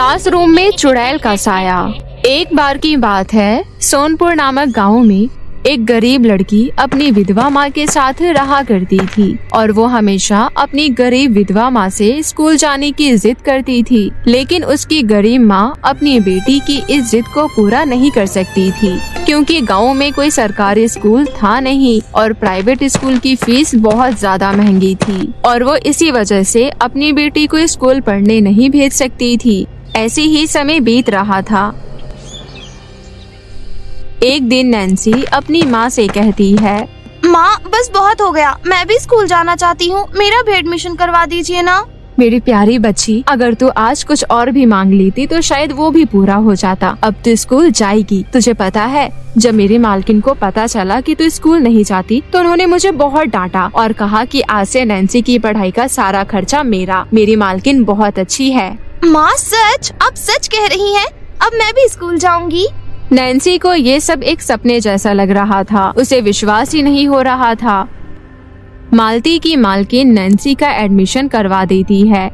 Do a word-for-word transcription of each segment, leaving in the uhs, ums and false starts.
Classroom में चुड़ैल का साया। एक बार की बात है, सोनपुर नामक गांव में एक गरीब लड़की अपनी विधवा माँ के साथ रहा करती थी और वो हमेशा अपनी गरीब विधवा माँ से स्कूल जाने की जिद करती थी, लेकिन उसकी गरीब माँ अपनी बेटी की इस जिद को पूरा नहीं कर सकती थी क्योंकि गांव में कोई सरकारी स्कूल था नहीं और प्राइवेट स्कूल की फीस बहुत ज्यादा महंगी थी और वो इसी वजह से अपनी बेटी को स्कूल पढ़ने नहीं भेज सकती थी। ऐसे ही समय बीत रहा था। एक दिन नैन्सी अपनी माँ से कहती है, माँ बस बहुत हो गया, मैं भी स्कूल जाना चाहती हूँ, मेरा भी एडमिशन करवा दीजिए ना। मेरी प्यारी बच्ची, अगर तू आज कुछ और भी मांग लेती तो शायद वो भी पूरा हो जाता। अब तू स्कूल जाएगी। तुझे पता है, जब मेरी मालकिन को पता चला कि तू स्कूल नहीं जाती तो उन्होंने मुझे बहुत डांटा और कहा कि आज से नैन्सी की पढ़ाई का सारा खर्चा मेरा। मेरी मालकिन बहुत अच्छी है। माँ सच? आप सच कह रही हैं? अब मैं भी स्कूल जाऊंगी। नैन्सी को ये सब एक सपने जैसा लग रहा था, उसे विश्वास ही नहीं हो रहा था। मालती की मालकिन नैन्सी का एडमिशन करवा देती है।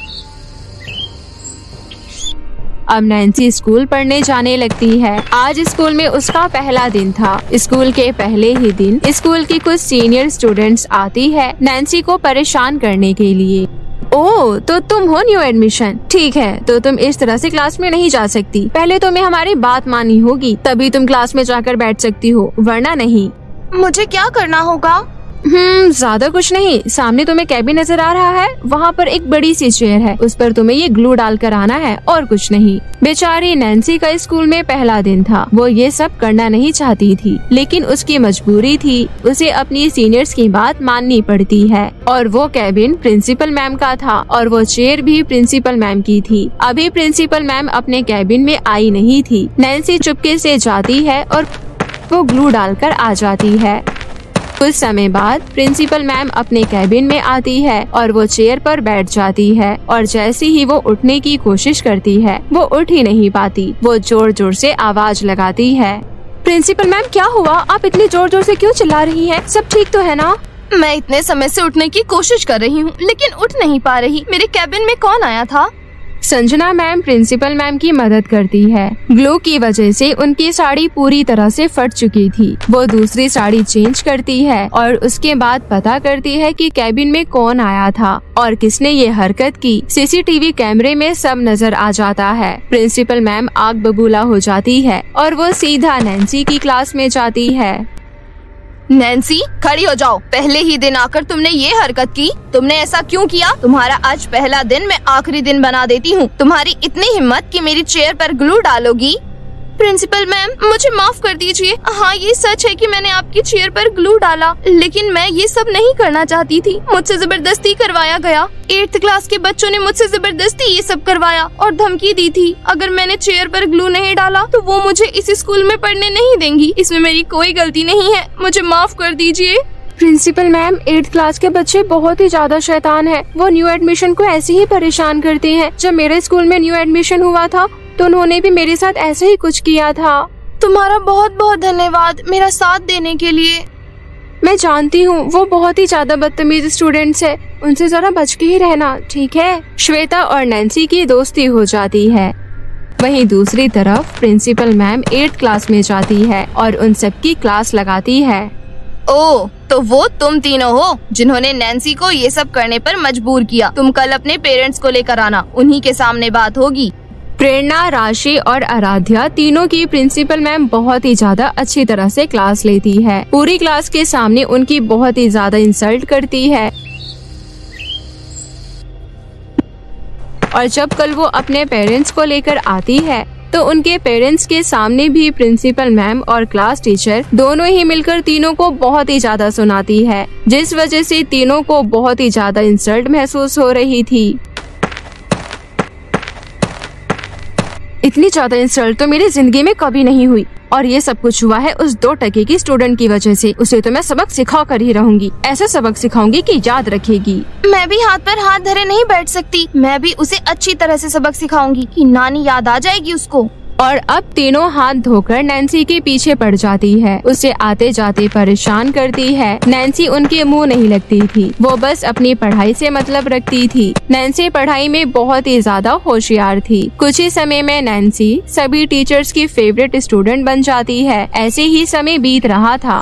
अब नैन्सी स्कूल पढ़ने जाने लगती है। आज स्कूल में उसका पहला दिन था। स्कूल के पहले ही दिन स्कूल की कुछ सीनियर स्टूडेंट्स आती है नैन्सी को परेशान करने के लिए। ओह, तो तुम हो न्यू एडमिशन? ठीक है, तो तुम इस तरह से क्लास में नहीं जा सकती। पहले तुम्हें हमारी बात माननी होगी, तभी तुम क्लास में जाकर बैठ सकती हो, वरना नहीं। मुझे क्या करना होगा? हम्म ज्यादा कुछ नहीं। सामने तुम्हें कैबिन नजर आ रहा है, वहाँ पर एक बड़ी सी चेयर है, उस पर तुम्हें ये ग्लू डाल कर आना है और कुछ नहीं। बेचारी नैन्सी का स्कूल में पहला दिन था। वो ये सब करना नहीं चाहती थी, लेकिन उसकी मजबूरी थी। उसे अपनी सीनियर्स की बात माननी पड़ती है और वो कैबिन प्रिंसिपल मैम का था और वो चेयर भी प्रिंसिपल मैम की थी। अभी प्रिंसिपल मैम अपने कैबिन में आई नहीं थी। नैन्सी चुपके से जाती है और वो ग्लू डालकर आ जाती है। कुछ समय बाद प्रिंसिपल मैम अपने कैबिन में आती है और वो चेयर पर बैठ जाती है और जैसे ही वो उठने की कोशिश करती है वो उठ ही नहीं पाती। वो जोर जोर से आवाज लगाती है, प्रिंसिपल मैम क्या हुआ? आप इतनी जोर जोर से क्यों चिल्ला रही हैं? सब ठीक तो है ना? मैं इतने समय से उठने की कोशिश कर रही हूँ लेकिन उठ नहीं पा रही। मेरे कैबिन में कौन आया था? संजना मैम प्रिंसिपल मैम की मदद करती है। ग्लू की वजह से उनकी साड़ी पूरी तरह से फट चुकी थी। वो दूसरी साड़ी चेंज करती है और उसके बाद पता करती है कि कैबिन में कौन आया था और किसने ये हरकत की। सीसीटीवी कैमरे में सब नजर आ जाता है। प्रिंसिपल मैम आग बबूला हो जाती है और वो सीधा नैन्सी की क्लास में जाती है। नैन्सी खड़ी हो जाओ। पहले ही दिन आकर तुमने ये हरकत की। तुमने ऐसा क्यों किया? तुम्हारा आज पहला दिन मैं आखिरी दिन बना देती हूँ। तुम्हारी इतनी हिम्मत कि मेरी चेयर पर ग्लू डालोगी? प्रिंसिपल मैम मुझे माफ कर दीजिए। हाँ ये सच है कि मैंने आपकी चेयर पर ग्लू डाला, लेकिन मैं ये सब नहीं करना चाहती थी। मुझसे जबरदस्ती करवाया गया। एट्थ क्लास के बच्चों ने मुझसे जबरदस्ती ये सब करवाया और धमकी दी थी अगर मैंने चेयर पर ग्लू नहीं डाला तो वो मुझे इस स्कूल में पढ़ने नहीं देंगी। इसमें मेरी कोई गलती नहीं है, मुझे माफ कर दीजिए। प्रिंसिपल मैम एट्थ क्लास के बच्चे बहुत ही ज्यादा शैतान हैं। वो न्यू एडमिशन को ऐसे ही परेशान करते हैं। जब मेरे स्कूल में न्यू एडमिशन हुआ था तो उन्होंने भी मेरे साथ ऐसे ही कुछ किया था। तुम्हारा बहुत बहुत धन्यवाद मेरा साथ देने के लिए। मैं जानती हूँ वो बहुत ही ज्यादा बदतमीज स्टूडेंट्स है, उनसे जरा बच के ही रहना, ठीक है? श्वेता और नैन्सी की दोस्ती हो जाती है। वहीं दूसरी तरफ प्रिंसिपल मैम एट्थ क्लास में जाती है और उन सबकी क्लास लगाती है। ओह, तो वो तुम तीनों हो जिन्होंने नैन्सी को ये सब करने पर मजबूर किया। तुम कल अपने पेरेंट्स को लेकर आना, उन्हीं के सामने बात होगी। प्रेरणा, राशि और आराध्या तीनों की प्रिंसिपल मैम बहुत ही ज्यादा अच्छी तरह से क्लास लेती है। पूरी क्लास के सामने उनकी बहुत ही ज्यादा इंसल्ट करती है और जब कल वो अपने पेरेंट्स को लेकर आती है तो उनके पेरेंट्स के सामने भी प्रिंसिपल मैम और क्लास टीचर दोनों ही मिलकर तीनों को बहुत ही ज्यादा सुनाती है, जिस वजह से तीनों को बहुत ही ज्यादा इंसल्ट महसूस हो रही थी। इतनी ज्यादा इंसल्ट तो मेरी जिंदगी में कभी नहीं हुई और ये सब कुछ हुआ है उस दो टके की स्टूडेंट की वजह से। उसे तो मैं सबक सिखा कर ही रहूंगी। ऐसा सबक सिखाऊंगी कि याद रखेगी। मैं भी हाथ पर हाथ धरे नहीं बैठ सकती। मैं भी उसे अच्छी तरह से सबक सिखाऊंगी कि नानी याद आ जाएगी उसको। और अब तीनों हाथ धोकर नैन्सी के पीछे पड़ जाती है, उसे आते जाते परेशान करती है। नैन्सी उनके मुंह नहीं लगती थी, वो बस अपनी पढ़ाई से मतलब रखती थी। नैन्सी पढ़ाई में बहुत ही ज्यादा होशियार थी। कुछ ही समय में नैन्सी सभी टीचर्स की फेवरेट स्टूडेंट बन जाती है। ऐसे ही समय बीत रहा था।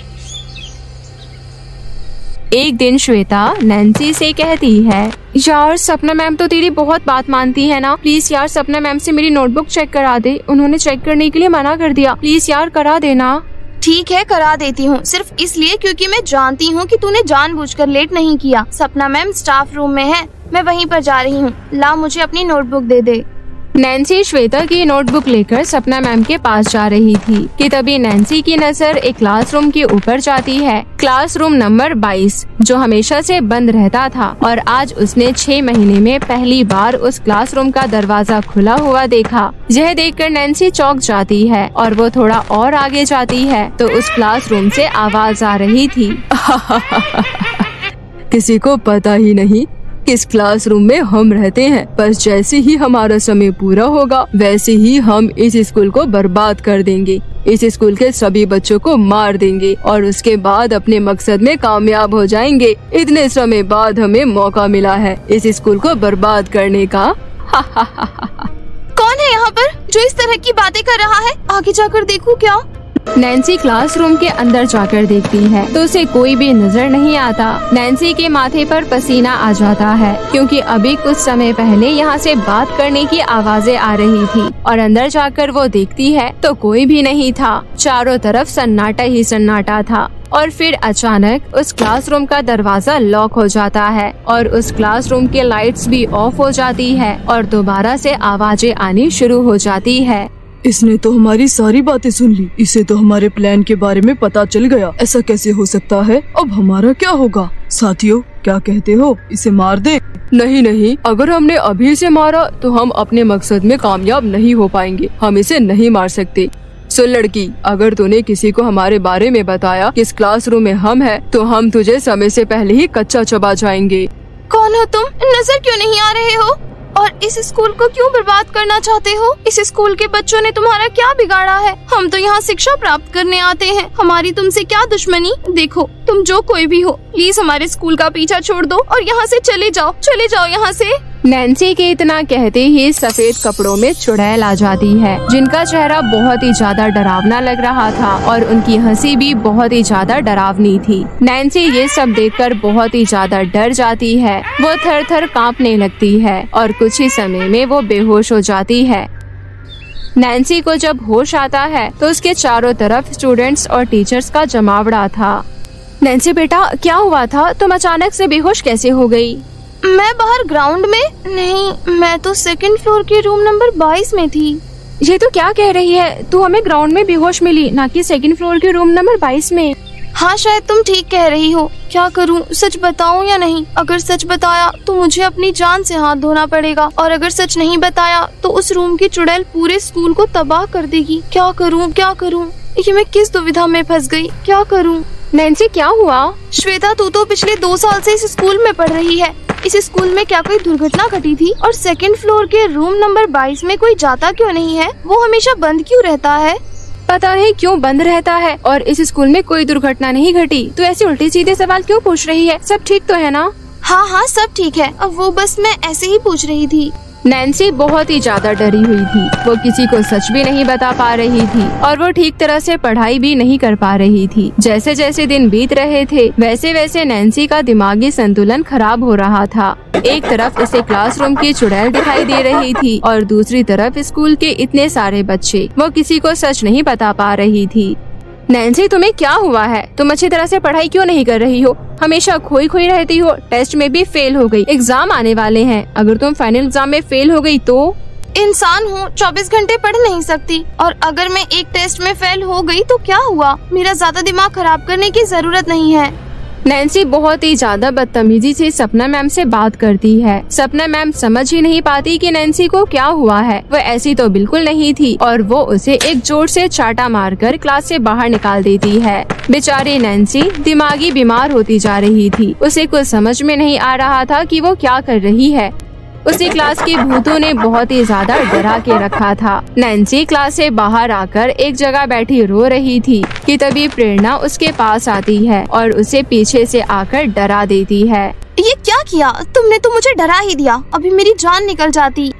एक दिन श्वेता नैन्सी से कहती है, यार सपना मैम तो तेरी बहुत बात मानती है ना, प्लीज यार सपना मैम से मेरी नोटबुक चेक करा दे, उन्होंने चेक करने के लिए मना कर दिया, प्लीज यार करा देना। ठीक है करा देती हूँ, सिर्फ इसलिए क्योंकि मैं जानती हूँ कि तूने जानबूझकर लेट नहीं किया। सपना मैम स्टाफ रूम में है, मैं वहीं पर जा रही हूँ, ला मुझे अपनी नोटबुक दे दे। नैन्सी श्वेता की नोटबुक लेकर सपना मैम के पास जा रही थी कि तभी नैन्सी की नजर एक क्लासरूम के ऊपर जाती है। क्लासरूम नंबर बाईस, जो हमेशा से बंद रहता था, और आज उसने छह महीने में पहली बार उस क्लासरूम का दरवाजा खुला हुआ देखा। यह देखकर नैन्सी चौंक जाती है और वो थोड़ा और आगे जाती है तो उस क्लासरूम से आवाज आ रही थी, किसी को पता ही नहीं किस क्लासरूम में हम रहते हैं, पर जैसे ही हमारा समय पूरा होगा वैसे ही हम इस स्कूल को बर्बाद कर देंगे, इस स्कूल के सभी बच्चों को मार देंगे और उसके बाद अपने मकसद में कामयाब हो जाएंगे। इतने समय बाद हमें मौका मिला है इस स्कूल को बर्बाद करने का। कौन है यहाँ पर जो इस तरह की बातें कर रहा है? आगे जाकर देखूं क्या? नैन्सी क्लासरूम के अंदर जाकर देखती है तो उसे कोई भी नजर नहीं आता। नैन्सी के माथे पर पसीना आ जाता है क्योंकि अभी कुछ समय पहले यहाँ से बात करने की आवाजें आ रही थी और अंदर जाकर वो देखती है तो कोई भी नहीं था। चारों तरफ सन्नाटा ही सन्नाटा था और फिर अचानक उस क्लासरूम का दरवाजा लॉक हो जाता है और उस क्लासरूम के लाइट्स भी ऑफ हो जाती है और दोबारा से आवाजें आनी शुरू हो जाती है। इसने तो हमारी सारी बातें सुन ली, इसे तो हमारे प्लान के बारे में पता चल गया। ऐसा कैसे हो सकता है? अब हमारा क्या होगा? साथियों क्या कहते हो, इसे मार दे? नहीं नहीं, अगर हमने अभी इसे मारा तो हम अपने मकसद में कामयाब नहीं हो पाएंगे, हम इसे नहीं मार सकते। सुन लड़की, अगर तूने किसी को हमारे बारे में बताया किस क्लासरूम में हम हैं, तो हम तुझे समय से पहले ही कच्चा चबा जाएंगे। कौन हो तुम? नजर क्यों नहीं आ रहे हो? और इस स्कूल को क्यों बर्बाद करना चाहते हो? इस स्कूल के बच्चों ने तुम्हारा क्या बिगाड़ा है? हम तो यहाँ शिक्षा प्राप्त करने आते हैं, हमारी तुमसे क्या दुश्मनी? देखो तुम जो कोई भी हो, प्लीज हमारे स्कूल का पीछा छोड़ दो और यहाँ से चले जाओ, चले जाओ यहाँ से। नैन्सी के इतना कहते ही सफेद कपड़ों में चुड़ैल आ जाती है, जिनका चेहरा बहुत ही ज्यादा डरावना लग रहा था और उनकी हंसी भी बहुत ही ज्यादा डरावनी थी। नैन्सी ये सब देखकर बहुत ही ज्यादा डर जाती है, वो थर थर कांपने लगती है और कुछ ही समय में वो बेहोश हो जाती है। नैन्सी को जब होश आता है तो उसके चारों तरफ स्टूडेंट्स और टीचर्स का जमावड़ा था। नैन्सी बेटा क्या हुआ था, तुम अचानक से बेहोश कैसे हो गई? मैं बाहर ग्राउंड में नहीं, मैं तो सेकंड फ्लोर के रूम नंबर बाईस में थी। ये तो क्या कह रही है, तू हमें ग्राउंड में बेहोश मिली, ना कि सेकंड फ्लोर के रूम नंबर बाईस में। हाँ शायद तुम ठीक कह रही हो, क्या करूँ, सच बताऊँ या नहीं? अगर सच बताया तो मुझे अपनी जान से हाथ धोना पड़ेगा और अगर सच नहीं बताया तो उस रूम की चुड़ैल पूरे स्कूल को तबाह कर देगी। क्या करूँ क्या करूँ, ये मैं किस दुविधा में फंस गई, क्या करूँ? नैन्सी क्या हुआ? श्वेता तू तो पिछले दो साल से इस स्कूल में पढ़ रही है, इस स्कूल में क्या कोई दुर्घटना घटी थी? और सेकंड फ्लोर के रूम नंबर बाईस में कोई जाता क्यों नहीं है? वो हमेशा बंद क्यों रहता है? पता नहीं क्यों बंद रहता है और इस स्कूल में कोई दुर्घटना नहीं घटी, तो ऐसे उल्टे सीधे सवाल क्यों पूछ रही है? सब ठीक तो है ना? हाँ हाँ सब ठीक है, अब वो बस मैं ऐसे ही पूछ रही थी। नैन्सी बहुत ही ज्यादा डरी हुई थी, वो किसी को सच भी नहीं बता पा रही थी और वो ठीक तरह से पढ़ाई भी नहीं कर पा रही थी। जैसे जैसे दिन बीत रहे थे वैसे वैसे नैन्सी का दिमागी संतुलन खराब हो रहा था। एक तरफ उसे क्लासरूम की चुड़ैल दिखाई दे रही थी और दूसरी तरफ स्कूल के इतने सारे बच्चे, वो किसी को सच नहीं बता पा रही थी। नैन्सी तुम्हें क्या हुआ है? तुम अच्छी तरह से पढ़ाई क्यों नहीं कर रही हो? हमेशा खोई खोई रहती हो, टेस्ट में भी फेल हो गई, एग्जाम आने वाले हैं, अगर तुम फाइनल एग्जाम में फेल हो गई तो? इंसान हूँ, चौबीस घंटे पढ़ नहीं सकती और अगर मैं एक टेस्ट में फेल हो गई तो क्या हुआ? मेरा ज्यादा दिमाग खराब करने की जरूरत नहीं है। नैन्सी बहुत ही ज्यादा बदतमीजी से सपना मैम से बात करती है। सपना मैम समझ ही नहीं पाती कि नैन्सी को क्या हुआ है, वो ऐसी तो बिल्कुल नहीं थी और वो उसे एक जोर से चाटा मारकर क्लास से बाहर निकाल देती है। बेचारी नैन्सी दिमागी बीमार होती जा रही थी, उसे कुछ समझ में नहीं आ रहा था कि वो क्या कर रही है। उसी क्लास के भूतों ने बहुत ही ज्यादा डरा के रखा था। नैन्सी क्लास से बाहर आकर एक जगह बैठी रो रही थी कि तभी प्रेरणा उसके पास आती है और उसे पीछे से आकर डरा देती है। ये क्या किया तुमने? तो मुझे डरा ही दिया, अभी मेरी जान निकल जाती।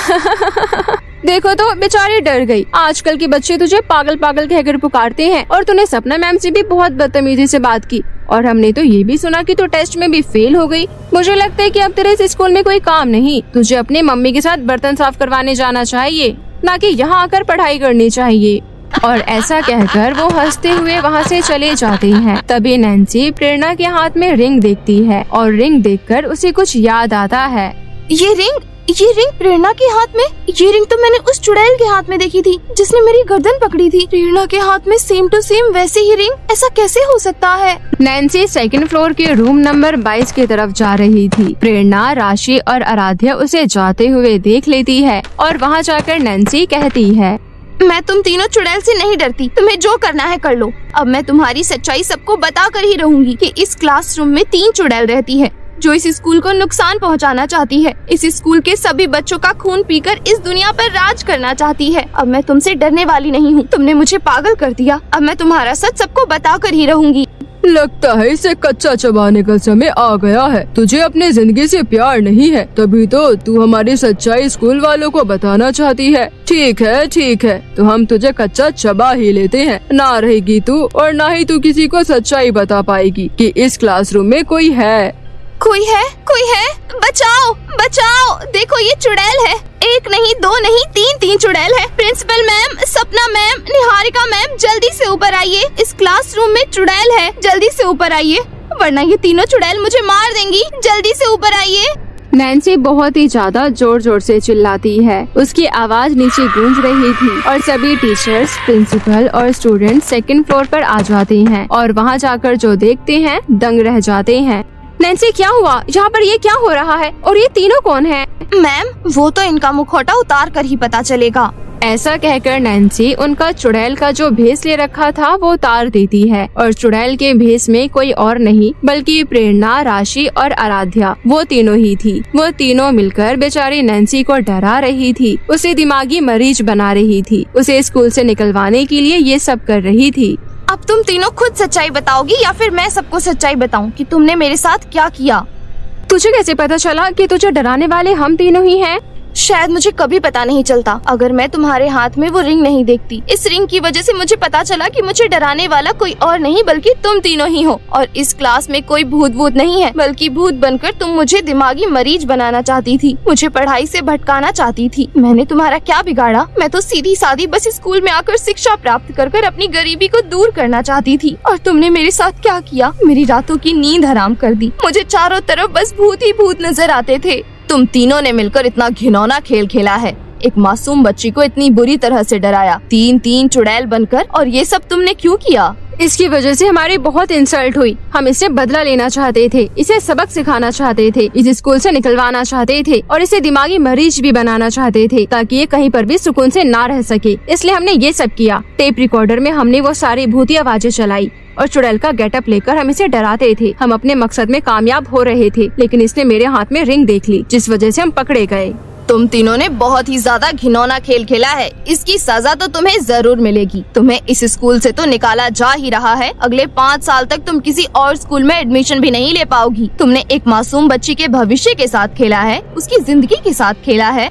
देखो तो बेचारी डर गई। आजकल के बच्चे तुझे पागल पागल कहकर पुकारते हैं और तूने सपना मैम से भी बहुत बदतमीजी से बात की और हमने तो ये भी सुना कि तू टेस्ट में भी फेल हो गई। मुझे लगता है कि अब तेरे इस स्कूल में कोई काम नहीं, तुझे अपनी मम्मी के साथ बर्तन साफ करवाने जाना चाहिए, ना कि यहाँ आकर पढ़ाई करनी चाहिए। और ऐसा कहकर वो हंसते हुए वहाँ से चले जाते हैं। तभी नैन्सी प्रेरणा के हाथ में रिंग देखती है और रिंग देखकर उसे कुछ याद आता है। ये रिंग ये रिंग प्रेरणा के हाथ में? ये रिंग तो मैंने उस चुड़ैल के हाथ में देखी थी जिसने मेरी गर्दन पकड़ी थी। प्रेरणा के हाथ में सेम टू सेम वैसे ही रिंग, ऐसा कैसे हो सकता है? नैन्सी सेकंड फ्लोर के रूम नंबर बाईस की तरफ जा रही थी। प्रेरणा, राशि और आराध्या उसे जाते हुए देख लेती है और वहाँ जाकर नैन्सी कहती है, मैं तुम तीनों चुड़ैल से नहीं डरती, तुम्हें जो करना है कर लो। अब मैं तुम्हारी सच्चाई सबको बता कर ही रहूंगी कि इस क्लासरूम में तीन चुड़ैल रहती है जो इस स्कूल को नुकसान पहुंचाना चाहती है। इस स्कूल के सभी बच्चों का खून पीकर इस दुनिया पर राज करना चाहती है। अब मैं तुमसे डरने वाली नहीं हूँ, तुमने मुझे पागल कर दिया। अब मैं तुम्हारा सच सबको बता कर ही रहूंगी। लगता है इसे कच्चा चबाने का समय आ गया है। तुझे अपनी जिंदगी से प्यार नहीं है, तभी तो तू हमारी सच्चाई स्कूल वालों को बताना चाहती है। ठीक है ठीक है, तो हम तुझे कच्चा चबा ही लेते हैं। ना रहेगी तू और ना ही तू किसी को सच्चाई बता पाएगी कि इस क्लासरूम में कोई है। कोई है कोई है, बचाओ बचाओ, देखो ये चुड़ैल है। एक नहीं, दो नहीं, तीन तीन चुड़ैल है। Principal ma'am, Sapna ma'am, Niharika ma'am, जल्दी से ऊपर आइए। इस क्लासरूम में चुड़ैल है, जल्दी से ऊपर आइए, वरना ये तीनों चुड़ैल मुझे मार देंगी। जल्दी से ऊपर आइए। नैन्सी बहुत ही ज्यादा जोर जोर से चिल्लाती है। उसकी आवाज नीचे गूंज रही थी और सभी टीचर्स, प्रिंसिपल और स्टूडेंट सेकंड फ्लोर पर आ जाते हैं और वहाँ जाकर जो देखते हैं दंग रह जाते हैं। नैन्सी क्या हुआ? यहाँ पर ये क्या हो रहा है और ये तीनों कौन हैं? मैम, वो तो इनका मुखौटा उतार कर ही पता चलेगा। ऐसा कहकर नैन्सी उनका चुड़ैल का जो भेस ले रखा था वो उतार देती है और चुड़ैल के भेस में कोई और नहीं बल्कि प्रेरणा, राशि और आराध्या, वो तीनों ही थी। वो तीनों मिलकर बेचारी नैन्सी को डरा रही थी, उसे दिमागी मरीज बना रही थी, उसे स्कूल से निकलवाने के लिए ये सब कर रही थी। अब तुम तीनों खुद सच्चाई बताओगी या फिर मैं सबको सच्चाई बताऊं कि तुमने मेरे साथ क्या किया? तुझे कैसे पता चला कि तुझे डराने वाले हम तीनों ही हैं? शायद मुझे कभी पता नहीं चलता अगर मैं तुम्हारे हाथ में वो रिंग नहीं देखती। इस रिंग की वजह से मुझे पता चला कि मुझे डराने वाला कोई और नहीं बल्कि तुम तीनों ही हो। और इस क्लास में कोई भूत भूत नहीं है बल्कि भूत बनकर तुम मुझे दिमागी मरीज बनाना चाहती थी, मुझे पढ़ाई से भटकाना चाहती थी। मैंने तुम्हारा क्या बिगाड़ा? मैं तो सीधी सादी बस स्कूल में आकर शिक्षा प्राप्त कर कर अपनी गरीबी को दूर करना चाहती थी। और तुमने मेरे साथ क्या किया? मेरी रातों की नींद हराम कर दी। मुझे चारों तरफ बस भूत ही भूत नजर आते थे। तुम तीनों ने मिलकर इतना घिनौना खेल खेला है, एक मासूम बच्ची को इतनी बुरी तरह से डराया, तीन तीन चुड़ैल बनकर। और ये सब तुमने क्यों किया? इसकी वजह से हमारी बहुत इंसल्ट हुई। हम इससे बदला लेना चाहते थे, इसे सबक सिखाना चाहते थे, इस स्कूल से निकलवाना चाहते थे और इसे दिमागी मरीज भी बनाना चाहते थे ताकि ये कहीं पर भी सुकून से ना रह सके। इसलिए हमने ये सब किया। टेप रिकॉर्डर में हमने वो सारी भूती आवाजें चलाई और चुड़ैल का गेटअप लेकर हम इसे डराते थे। हम अपने मकसद में कामयाब हो रहे थे, लेकिन इसने मेरे हाथ में रिंग देख ली जिस वजह से हम पकड़े गए। तुम तीनों ने बहुत ही ज्यादा घिनौना खेल खेला है, इसकी सजा तो तुम्हें जरूर मिलेगी। तुम्हें इस स्कूल से तो निकाला जा ही रहा है। अगले पाँच साल तक तुम किसी और स्कूल में एडमिशन भी नहीं ले पाओगी। तुमने एक मासूम बच्ची के भविष्य के साथ खेला है, उसकी जिंदगी के साथ खेला है।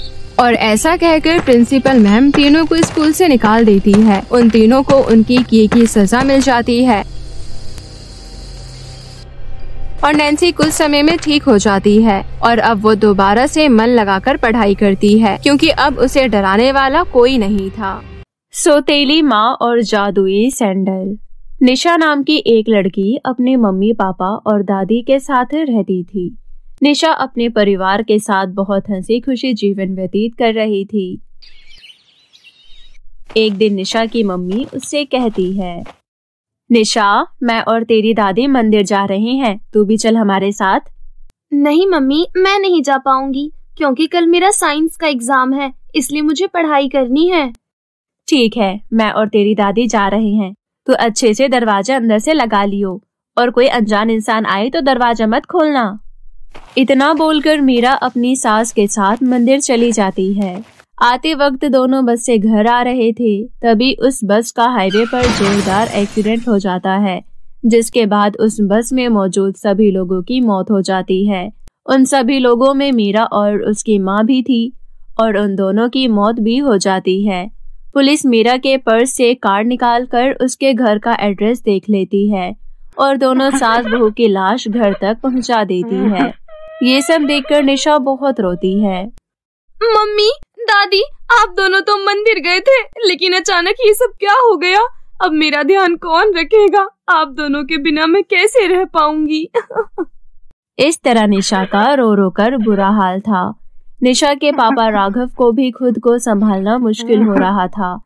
और ऐसा कहकर प्रिंसिपल मैम तीनों को स्कूल से निकाल देती है। उन तीनों को उनकी किए की सजा मिल जाती है और नैन्सी कुछ समय में ठीक हो जाती है और अब वो दोबारा से मन लगाकर पढ़ाई करती है क्योंकि अब उसे डराने वाला कोई नहीं था। सौतेली माँ और जादुई सैंडल। निशा नाम की एक लड़की अपने मम्मी पापा और दादी के साथ रहती थी। निशा अपने परिवार के साथ बहुत हंसी खुशी जीवन व्यतीत कर रही थी। एक दिन निशा की मम्मी उससे कहती है, निशा, मैं और तेरी दादी मंदिर जा रहे हैं, तू भी चल हमारे साथ। नहीं मम्मी, मैं नहीं जा पाऊंगी क्योंकि कल मेरा साइंस का एग्जाम है, इसलिए मुझे पढ़ाई करनी है। ठीक है, मैं और तेरी दादी जा रहे हैं, तू अच्छे से दरवाजा अंदर से लगा लियो और कोई अनजान इंसान आए तो दरवाजा मत खोलना। इतना बोलकर मीरा अपनी सास के साथ मंदिर चली जाती है। आते वक्त दोनों बस से घर आ रहे थे, तभी उस बस का हाईवे पर जोरदार एक्सीडेंट हो जाता है, जिसके बाद उस बस में मौजूद सभी लोगों की मौत हो जाती है। उन सभी लोगों में मीरा और उसकी माँ भी थी और उन दोनों की मौत भी हो जाती है। पुलिस मीरा के पर्स से कार्ड निकालकर उसके घर का एड्रेस देख लेती है और दोनों सास बहू की लाश घर तक पहुंचा देती है। ये सब देखकर निशा बहुत रोती है। मम्मी, दादी, आप दोनों तो मंदिर गए थे, लेकिन अचानक ये सब क्या हो गया? अब मेरा ध्यान कौन रखेगा? आप दोनों के बिना मैं कैसे रह पाऊंगी? इस तरह निशा का रो रो कर बुरा हाल था। निशा के पापा राघव को भी खुद को संभालना मुश्किल हो रहा था।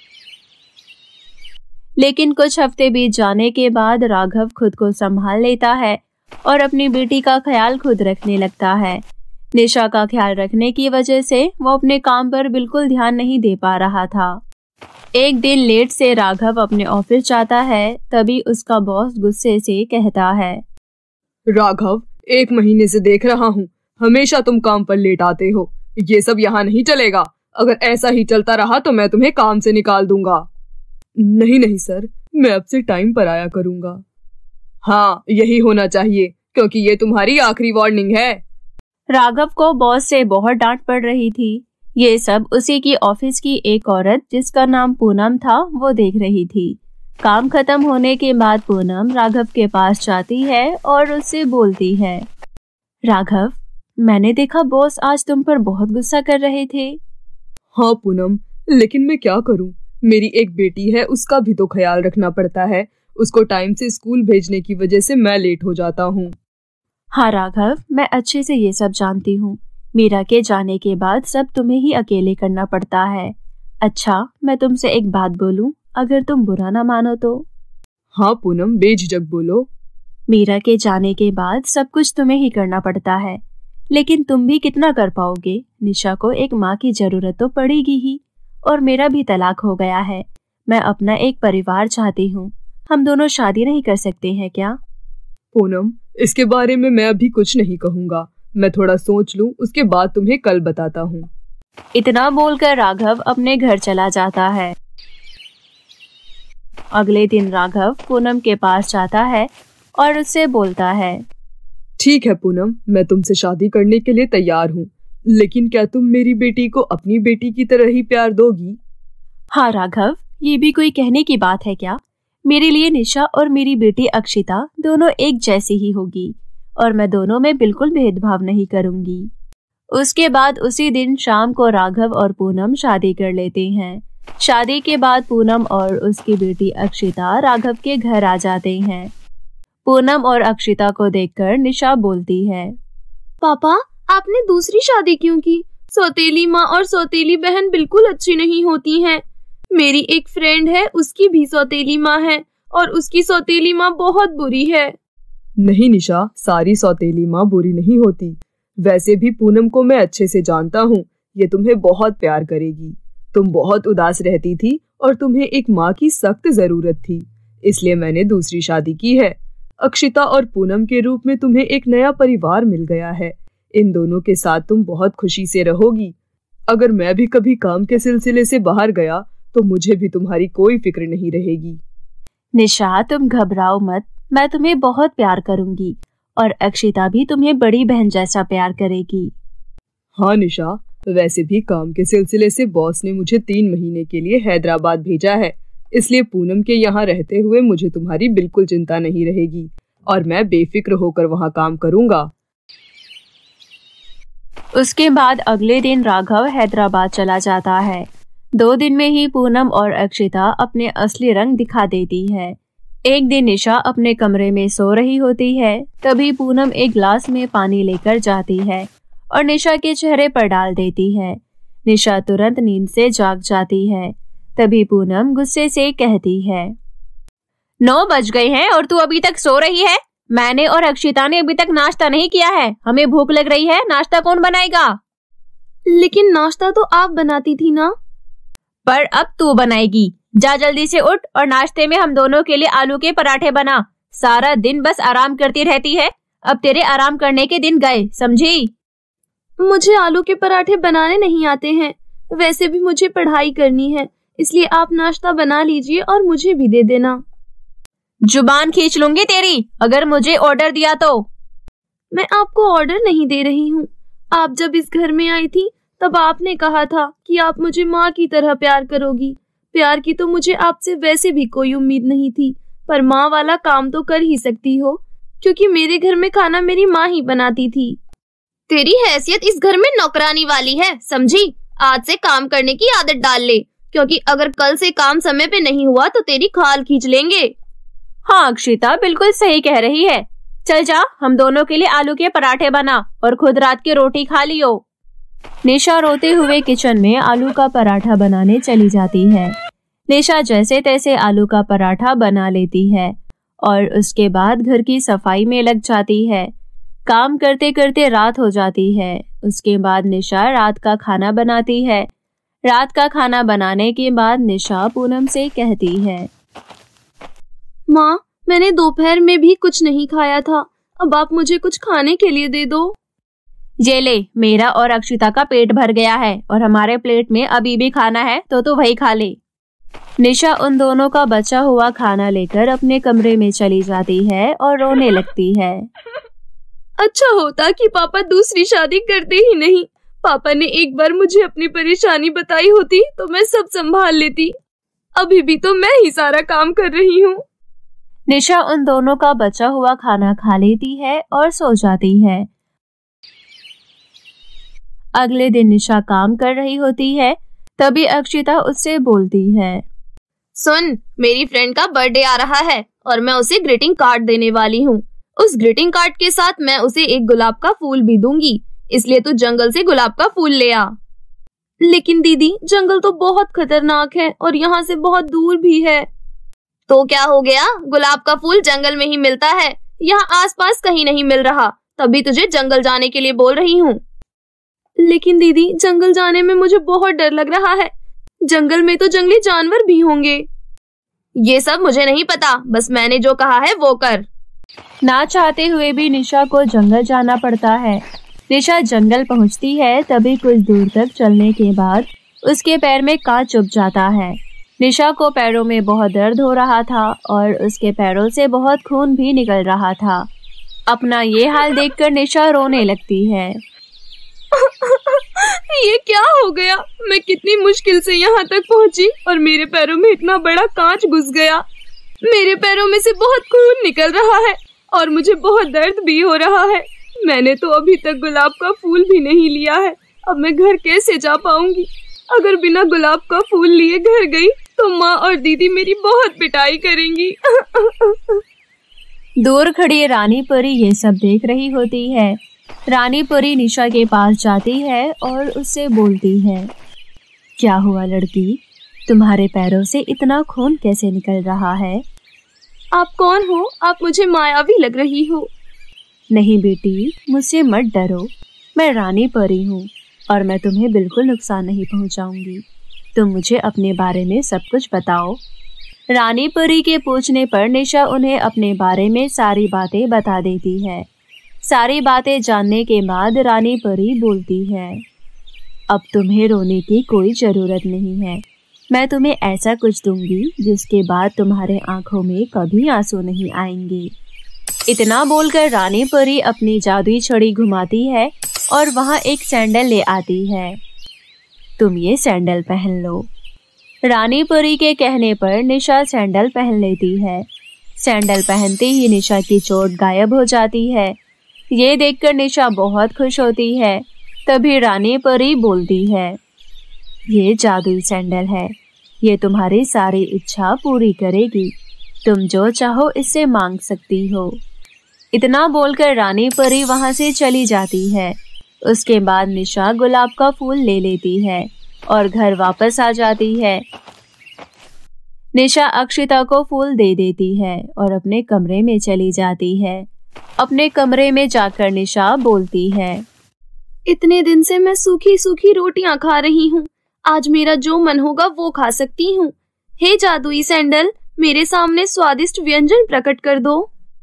लेकिन कुछ हफ्ते बीत जाने के बाद राघव खुद को संभाल लेता है और अपनी बेटी का ख्याल खुद रखने लगता है। निशा का ख्याल रखने की वजह से वो अपने काम पर बिल्कुल ध्यान नहीं दे पा रहा था। एक दिन लेट से राघव अपने ऑफिस जाता है, तभी उसका बॉस गुस्से से कहता है, राघव, एक महीने से देख रहा हूँ, हमेशा तुम काम पर लेट आते हो। ये सब यहाँ नहीं चलेगा। अगर ऐसा ही चलता रहा तो मैं तुम्हें काम से निकाल दूंगा। नहीं नहीं सर, मैं अब से टाइम पर आया करूंगा। हाँ, यही होना चाहिए, क्योंकि ये तुम्हारी आखिरी वार्निंग है। राघव को बॉस से बहुत डांट पड़ रही थी। ये सब उसी की ऑफिस की एक औरत जिसका नाम पूनम था वो देख रही थी। काम खत्म होने के बाद पूनम राघव के पास जाती है और उससे बोलती है, राघव, मैंने देखा बॉस आज तुम पर बहुत गुस्सा कर रहे थे। हाँ पूनम, लेकिन मैं क्या करूं? मेरी एक बेटी है, उसका भी तो ख्याल रखना पड़ता है। उसको टाइम से स्कूल भेजने की वजह से मैं लेट हो जाता हूँ। हाँ राघव, मैं अच्छे से ये सब जानती हूँ। मीरा के जाने के बाद सब तुम्हें ही अकेले करना पड़ता है। अच्छा, मैं तुमसे एक बात बोलूं, अगर तुम बुरा ना मानो तो। हाँ पूनम, बेझिझक बोलो। मीरा के जाने के बाद सब कुछ तुम्हें ही करना पड़ता है, लेकिन तुम भी कितना कर पाओगे? निशा को एक माँ की जरूरत तो पड़ेगी ही, और मेरा भी तलाक हो गया है। मैं अपना एक परिवार चाहती हूँ। हम दोनों शादी नहीं कर सकते हैं क्या? पूनम, इसके बारे में मैं अभी कुछ नहीं कहूँगा। मैं थोड़ा सोच लूं, उसके बाद तुम्हें कल बताता हूँ। इतना बोलकर राघव अपने घर चला जाता है। अगले दिन राघव पूनम के पास जाता है और उससे बोलता है, ठीक है पूनम, मैं तुमसे शादी करने के लिए तैयार हूँ, लेकिन क्या तुम मेरी बेटी को अपनी बेटी की तरह ही प्यार दोगी? हाँ राघव, ये भी कोई कहने की बात है क्या? मेरे लिए निशा और मेरी बेटी अक्षिता दोनों एक जैसी ही होगी और मैं दोनों में बिल्कुल भेदभाव नहीं करूंगी। उसके बाद उसी दिन शाम को राघव और पूनम शादी कर लेते हैं। शादी के बाद पूनम और उसकी बेटी अक्षिता राघव के घर आ जाते हैं। पूनम और अक्षिता को देखकर निशा बोलती है, पापा, आपने दूसरी शादी क्यों की? सौतेली माँ और सौतेली बहन बिल्कुल अच्छी नहीं होती हैं। मेरी एक फ्रेंड है, उसकी भी सौतेली माँ है और उसकी सौतेली माँ बहुत बुरी है। नहीं निशा, सारी सौतेली माँ बुरी नहीं होती। वैसे भी पूनम को मैं अच्छे से जानता हूँ, ये तुम्हें बहुत प्यार करेगी। तुम बहुत उदास रहती थी और तुम्हें एक माँ की सख्त जरूरत थी, इसलिए मैंने दूसरी शादी की है। अक्षिता और पूनम के रूप में तुम्हें एक नया परिवार मिल गया है। इन दोनों के साथ तुम बहुत खुशी से रहोगी। अगर मैं भी कभी काम के सिलसिले से बाहर गया तो मुझे भी तुम्हारी कोई फिक्र नहीं रहेगी। निशा, तुम घबराओ मत, मैं तुम्हें बहुत प्यार करूंगी और अक्षिता भी तुम्हें बड़ी बहन जैसा प्यार करेगी। हाँ निशा, वैसे भी काम के सिलसिले से बॉस ने मुझे तीन महीने के लिए हैदराबाद भेजा है, इसलिए पूनम के यहाँ रहते हुए मुझे तुम्हारी बिल्कुल चिंता नहीं रहेगी और मैं बेफिक्र होकर वहाँ काम करूँगा। उसके बाद अगले दिन राघव हैदराबाद चला जाता है। दो दिन में ही पूनम और अक्षिता अपने असली रंग दिखा देती है। एक दिन निशा अपने कमरे में सो रही होती है, तभी पूनम एक गिलास में पानी लेकर जाती है और निशा के चेहरे पर डाल देती है। निशा तुरंत नींद से जाग जाती है। तभी पूनम गुस्से से कहती है, नौ बज गए हैं और तू अभी तक सो रही है। मैंने और अक्षिता ने अभी तक नाश्ता नहीं किया है। हमें भूख लग रही है, नाश्ता कौन बनाएगा? लेकिन नाश्ता तो आप बनाती थी ना। पर अब तू बनाएगी। जा जल्दी से उठ और नाश्ते में हम दोनों के लिए आलू के पराठे बना। सारा दिन बस आराम करती रहती है। अब तेरे आराम करने के दिन गए, समझी? मुझे आलू के पराठे बनाने नहीं आते हैं, वैसे भी मुझे पढ़ाई करनी है, इसलिए आप नाश्ता बना लीजिए और मुझे भी दे देना। जुबान खींच लूंगी तेरी अगर मुझे ऑर्डर दिया तो। मैं आपको ऑर्डर नहीं दे रही हूँ। आप जब इस घर में आई थी तब आपने कहा था कि आप मुझे माँ की तरह प्यार करोगी। प्यार की तो मुझे आपसे वैसे भी कोई उम्मीद नहीं थी, पर माँ वाला काम तो कर ही सकती हो, क्योंकि मेरे घर में खाना मेरी माँ ही बनाती थी। तेरी हैसियत इस घर में नौकरानी वाली है, समझी? आज से काम करने की आदत डाल ले, क्योंकि अगर कल से काम समय पे नहीं हुआ तो तेरी खाल खींच लेंगे। हाँ अक्षिता बिल्कुल सही कह रही है। चल जा, हम दोनों के लिए आलू के पराठे बना और खुद रात की रोटी खा लियो। निशा रोते हुए किचन में आलू का पराठा बनाने चली जाती है। निशा जैसे तैसे आलू का पराठा बना लेती है और उसके बाद घर की सफाई में लग जाती है। काम करते करते रात हो जाती है। उसके बाद निशा रात का खाना बनाती है। रात का खाना बनाने के बाद निशा पूनम से कहती है, माँ, मैंने दोपहर में भी कुछ नहीं खाया था, अब आप मुझे कुछ खाने के लिए दे दो। ये ले, मेरा और अक्षिता का पेट भर गया है और हमारे प्लेट में अभी भी खाना है, तो तू वही खा ले। निशा उन दोनों का बचा हुआ खाना लेकर अपने कमरे में चली जाती है और रोने लगती है। अच्छा होता कि पापा दूसरी शादी करते ही नहीं। पापा ने एक बार मुझे अपनी परेशानी बताई होती तो मैं सब संभाल लेती। अभी भी तो मैं ही सारा काम कर रही हूँ। निशा उन दोनों का बचा हुआ खाना खा लेती है और सो जाती है। अगले दिन निशा काम कर रही होती है, तभी अक्षिता उससे बोलती है, सुन, मेरी फ्रेंड का बर्थडे आ रहा है और मैं उसे ग्रीटिंग कार्ड देने वाली हूँ। उस ग्रीटिंग कार्ड के साथ मैं उसे एक गुलाब का फूल भी दूंगी, इसलिए तू जंगल से गुलाब का फूल ले आ। लेकिन दीदी, जंगल तो बहुत खतरनाक है और यहाँ से बहुत दूर भी है। तो क्या हो गया, गुलाब का फूल जंगल में ही मिलता है, यहाँ आसपास कहीं नहीं मिल रहा, तभी तुझे जंगल जाने के लिए बोल रही हूँ। लेकिन दीदी, जंगल जाने में मुझे बहुत डर लग रहा है। जंगल में तो जंगली जानवर भी होंगे। ये सब मुझे नहीं पता, बस मैंने जो कहा है वो कर। ना चाहते हुए भी निशा को जंगल जाना पड़ता है। निशा जंगल पहुंचती है, तभी कुछ दूर तक चलने के बाद उसके पैर में कांच चुभ जाता है। निशा को पैरों में बहुत दर्द हो रहा था और उसके पैरों से बहुत खून भी निकल रहा था। अपना ये हाल देखकर निशा रोने लगती है। ये क्या हो गया? मैं कितनी मुश्किल से यहाँ तक पहुँची और मेरे पैरों में इतना बड़ा कांच घुस गया। मेरे पैरों में से बहुत खून निकल रहा है और मुझे बहुत दर्द भी हो रहा है। मैंने तो अभी तक गुलाब का फूल भी नहीं लिया है। अब मैं घर कैसे जा पाऊंगी? अगर बिना गुलाब का फूल लिए घर गई तो माँ और दीदी मेरी बहुत पिटाई करेंगी। दूर खड़ी रानी परी ये सब देख रही होती है। रानी परी निशा के पास जाती है और उससे बोलती है, क्या हुआ लड़की, तुम्हारे पैरों से इतना खून कैसे निकल रहा है? आप कौन हो? आप मुझे मायावी लग रही हो। नहीं बेटी, मुझसे मत डरो, मैं रानी परी हूँ और मैं तुम्हें बिल्कुल नुकसान नहीं पहुँचाऊंगी। तुम मुझे अपने बारे में सब कुछ बताओ। रानी परी के पूछने पर निशा उन्हें अपने बारे में सारी बातें बता देती है। सारी बातें जानने के बाद रानी परी बोलती है, अब तुम्हें रोने की कोई जरूरत नहीं है। मैं तुम्हें ऐसा कुछ दूंगी जिसके बाद तुम्हारे आंखों में कभी आंसू नहीं आएंगे। इतना बोलकर रानी परी अपनी जादुई छड़ी घुमाती है और वहाँ एक सैंडल ले आती है। तुम ये सैंडल पहन लो। रानी परी के कहने पर निशा सैंडल पहन लेती है। सैंडल पहनते ही निशा की चोट गायब हो जाती है। ये देखकर निशा बहुत खुश होती है। तभी रानी परी बोलती है, ये जादुई सैंडल है, ये तुम्हारी सारी इच्छा पूरी करेगी। तुम जो चाहो इससे मांग सकती हो। इतना बोलकर रानी परी वहां से चली जाती है। उसके बाद निशा गुलाब का फूल ले लेती है और घर वापस आ जाती है। निशा अक्षिता को फूल दे देती है और अपने कमरे में चली जाती है। अपने कमरे में जाकर निशा बोलती है, इतने दिन से मैं सूखी सूखी रोटियां खा रही हूँ, आज मेरा जो मन होगा वो खा सकती हूँ। हे जादुई सैंडल, मेरे सामने स्वादिष्ट व्यंजन प्रकट कर दो।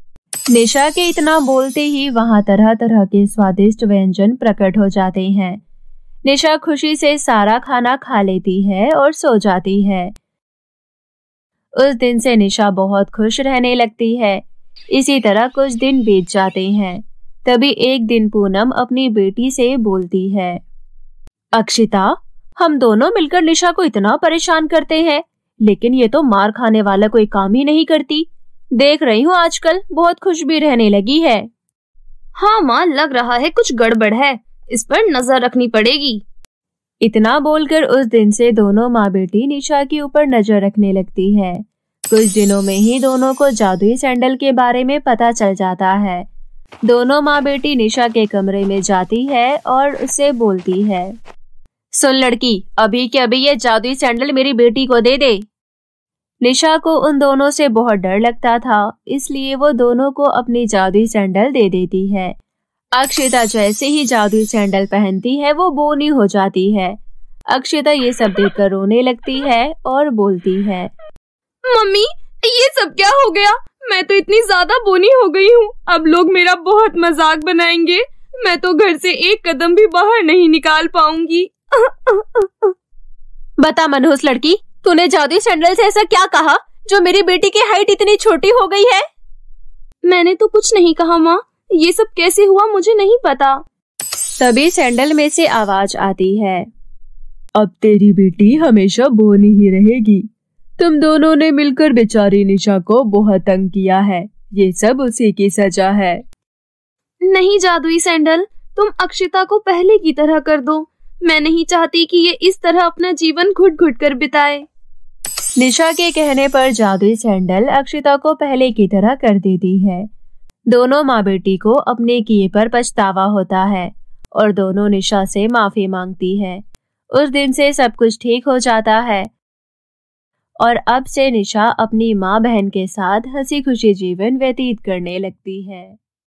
निशा के इतना बोलते ही वहाँ तरह तरह के स्वादिष्ट व्यंजन प्रकट हो जाते हैं। निशा खुशी से सारा खाना खा लेती है और सो जाती है। उस दिन से निशा बहुत खुश रहने लगती है। इसी तरह कुछ दिन बीत जाते हैं। तभी एक दिन पूनम अपनी बेटी से बोलती है, अक्षिता, हम दोनों मिलकर निशा को इतना परेशान करते हैं, लेकिन ये तो मार खाने वाला कोई काम ही नहीं करती। देख रही हूँ आजकल बहुत खुश भी रहने लगी है। हाँ माँ, लग रहा है कुछ गड़बड़ है, इस पर नजर रखनी पड़ेगी। इतना बोलकर उस दिन से दोनों माँ बेटी निशा के ऊपर नजर रखने लगती है। कुछ दिनों में ही दोनों को जादुई सैंडल के बारे में पता चल जाता है। दोनों माँ बेटी निशा के कमरे में जाती है और उससे बोलती है, सुन लड़की, अभी के अभी ये जादुई सैंडल मेरी बेटी को दे दे। निशा को उन दोनों से बहुत डर लगता था, इसलिए वो दोनों को अपनी जादुई सैंडल दे देती है। अक्षिता जैसे ही जादुई सैंडल पहनती है वो बोनी हो जाती है। अक्षिता ये सब देखकर रोने लगती है और बोलती है, मम्मी, ये सब क्या हो गया? मैं तो इतनी ज्यादा बोनी हो गई हूँ, अब लोग मेरा बहुत मजाक बनाएंगे। मैं तो घर से एक कदम भी बाहर नहीं निकाल पाऊंगी। बता मनहूस लड़की, तूने जादुई सैंडल से ऐसा क्या कहा जो मेरी बेटी की हाइट इतनी छोटी हो गई है? मैंने तो कुछ नहीं कहा माँ, ये सब कैसे हुआ मुझे नहीं पता। तभी सैंडल में से आवाज आती है, अब तेरी बेटी हमेशा बोनी ही रहेगी। तुम दोनों ने मिलकर बेचारी निशा को बहुत तंग किया है, ये सब उसी की सजा है। नहीं जादुई सैंडल, तुम अक्षिता को पहले की तरह कर दो। मैं नहीं चाहती कि ये इस तरह अपना जीवन घुट घुट कर बिताए। निशा के कहने पर जादुई सैंडल अक्षिता को पहले की तरह कर देती है। दोनों माँ बेटी को अपने किए पर पछतावा होता है और दोनों निशा से माफी मांगती है। उस दिन से सब कुछ ठीक हो जाता है और अब से निशा अपनी माँ बहन के साथ हंसी खुशी जीवन व्यतीत करने लगती है।